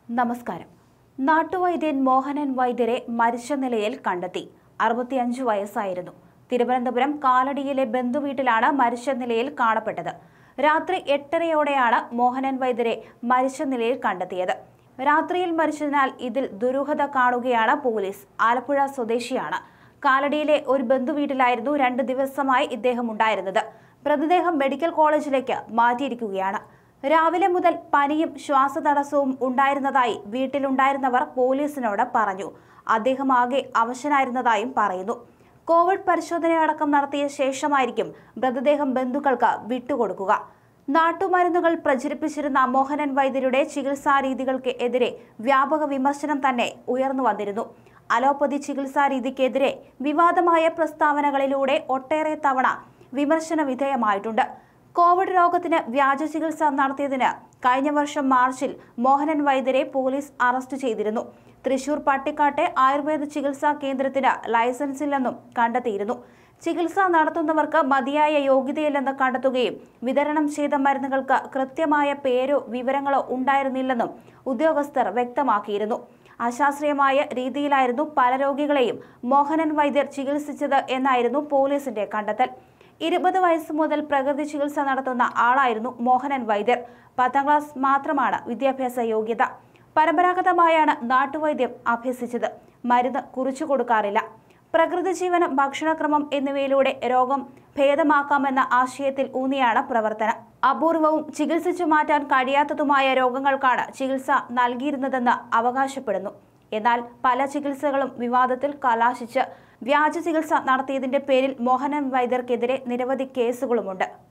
നമസ്കാരം. നാട്ടുവൈദ്യൻ മോഹനൻ വൈദ്യരെ മരിച്ച നിലയിൽ കണ്ടെത്തി. 65 വയസ്സായിരുന്നു. തിരുവനന്തപുരം കാലടിയിലെ ബന്ധുവീട്ടിലാണ് മരിച്ച നിലയിൽ കാണപ്പെട്ടത്. രാത്രി 8:30യോടെയാണ് മോഹനൻ വൈദ്യരെ മരിച്ച നിലയിൽ കണ്ടെത്തിയത്. രാത്രിയിൽ മരിച്ചതിനാൽ ഇതിൽ ദുരൂഹത കാണുകയാണ് പോലീസ്. ആലപ്പുഴ സ്വദേശിയാണ്. കാലടിയിലെ ഒരു ബന്ധുവീട്ടിലായിരുന്നു 2 ദിവസമായി ഇദ്ദേഹം ഉണ്ടായിരുന്നത്. മൃതദേഹം മെഡിക്കൽ കോളേജിലേക്ക് മാറ്റിയിരിക്കുകയാണ്. രാവിലെ മുതൽ പനിയും ശ്വാസതടസ്സവും ഉണ്ടായിരുന്നതായി വീട്ടിലുണ്ടായിരുന്നവർ പോലീസിനോട് പറഞ്ഞു. അദ്ദേഹം ആകെ അവശനായിരുന്നതായും പറയുന്നു. കോവിഡ് പരിശോധനയടക്കം നടത്തിയ ശേഷമായിരിക്കും മൃതദേഹം ബന്ധുക്കൾക്ക് വിട്ടുകൊടുക്കുക. നാട്ടുമരുന്നുകൾ പ്രചരിപ്പിച്ചിരുന്ന മോഹനൻ വൈദ്യരുടെ ചികിത്സാ രീതികൾക്ക് എതിരെ വ്യാപക വിമർശനം തന്നെ ഉയർന്നു വന്നിരുന്നു. അലോപ്പതി ചികിത്സാ രീതിക്കെതിരെ വിവാദമായ പ്രസ്താവനകളിലൂടെ ഒട്ടേറെ തവണ വിമർശന വിധേയമായിട്ടുണ്ട്. കോവിഡ് രോഗത്തിന് വ്യാജ ചികിത്സ നടത്തിയതിന് കഴിഞ്ഞ വർഷം മാർച്ചിൽ മോഹനൻ വൈദ്യരെ പോലീസ് അറസ്റ്റ് ചെയ്തിരുന്നു. തൃശൂർ പട്ടിക്കാട്ടെ ആയുർവേദ ചികിത്സാ കേന്ദ്രത്തിന് ലൈസൻസ് ഇല്ലെന്നും കണ്ടെത്തിയിരുന്നു. ചികിത്സ നടത്തുന്നവർക്ക് മതിയായ യോഗ്യതയില്ലെന്ന് കണ്ടെത്തുകയും വിതരണം ചെയ്ത മരുന്നുകൾക്ക് കൃത്യമായ പേരോ വിവരങ്ങളോ ഉണ്ടായിരുന്നില്ലെന്നും ഉദ്യോഗസ്ഥർ വ്യക്തമാക്കിയിരുന്നു. അശാസ്ത്രീയമായ രീതിയിലായിരുന്നു പല രോഗികളെയും മോഹനൻ വൈദ്യർ ചികിത്സിച്ചത് എന്നായിരുന്നു പോലീസിന്റെ കണ്ടെത്തൽ. 20 വയസ്സ് മുതൽ പ്രകൃതി ചികിത്സ നടത്തുന്ന ആളായിരുന്നു മോഹനൻ വൈദ്യർ. 10ാം ക്ലാസ് മാത്രമാണ് വിദ്യാഭ്യാസ യോഗ്യത. പരമ്പരാഗതമായാണ് നാട്ടുവൈദ്യം അഭ്യസിച്ചത്. മരുന്ന് കുറിച്ചു കൊടുക്കാറില്ല. പ്രകൃതി ജീവനം, ഭക്ഷണക്രമം എന്നിവയിലൂടെ രോഗം ഭേദമാക്കാമെന്ന ആശയത്തിൽ ഊന്നിയാണ് പ്രവർത്തനം. അപൂർവവും ചികിത്സിച്ചു മാറ്റാൻ കഴിയാത്തതുമായ രോഗങ്ങൾക്കാണ് ചികിത്സ നൽകിയിരുന്നതെന്ന് അവകാശപ്പെടുന്നു. എന്നാൽ പല ചികിത്സകളും വിവാദത്തിൽ കലാശിച്ച് വ്യാജ ചികിത്സ നടത്തിയതിന്റെ പേരിൽ മോഹനൻ വൈദ്യർക്കെതിരെ നിരവധി കേസുകളുമുണ്ട്.